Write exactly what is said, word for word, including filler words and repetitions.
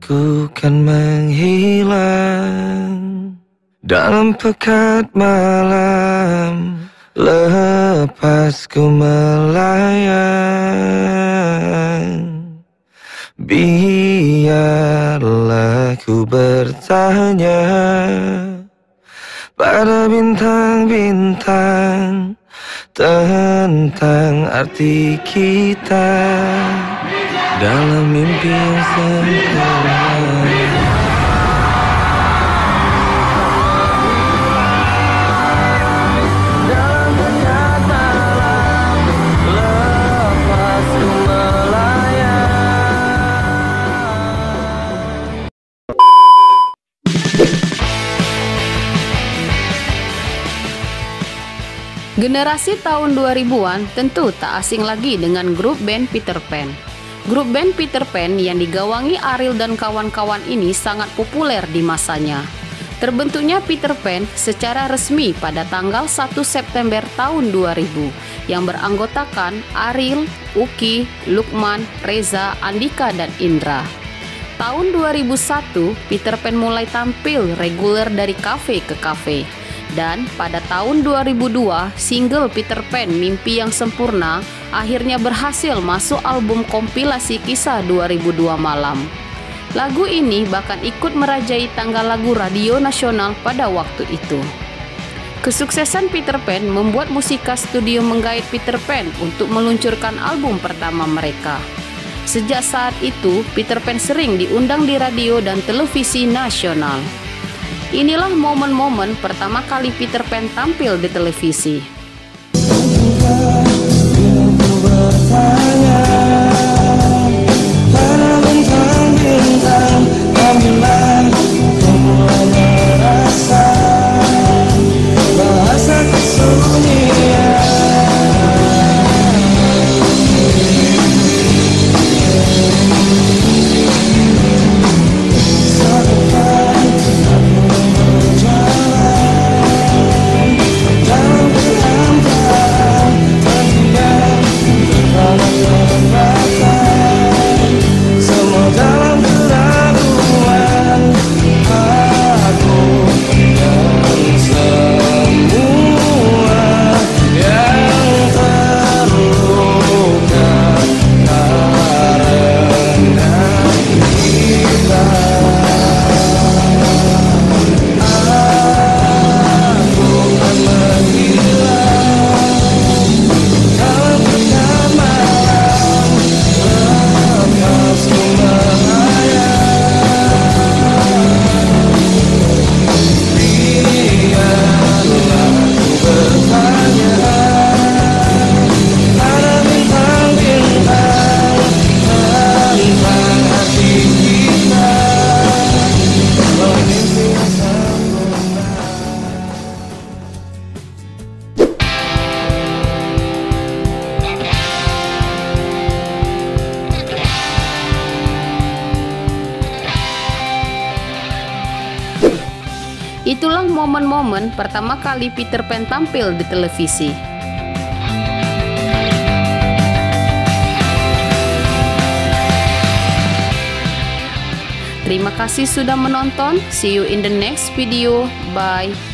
Aku kan menghilang dalam pekat malam, lepas ku melayang. Biarlah ku bertanya pada bintang-bintang tentang arti kita dalam mimpi yang sempurna. Generasi tahun dua ribuan tentu tak asing lagi dengan grup band Peter Pan. Grup band Peter Pan yang digawangi Ariel dan kawan-kawan ini sangat populer di masanya. Terbentuknya Peter Pan secara resmi pada tanggal satu September tahun dua ribu yang beranggotakan Ariel, Uki, Lukman, Reza, Andika, dan Indra. Tahun dua ribu satu, Peter Pan mulai tampil reguler dari kafe ke kafe. Dan pada tahun dua ribu dua, single Peter Pan Mimpi Yang Sempurna akhirnya berhasil masuk album kompilasi kisah dua ribu dua Malam. Lagu ini bahkan ikut merajai tanggal lagu radio nasional pada waktu itu. Kesuksesan Peter Pan membuat musika studio menggait Peter Pan untuk meluncurkan album pertama mereka. Sejak saat itu, Peter Pan sering diundang di radio dan televisi nasional. Inilah momen-momen pertama kali Peter Pan tampil di televisi. Itulah momen-momen pertama kali Peter Pan tampil di televisi. Terima kasih sudah menonton. See you in the next video. Bye.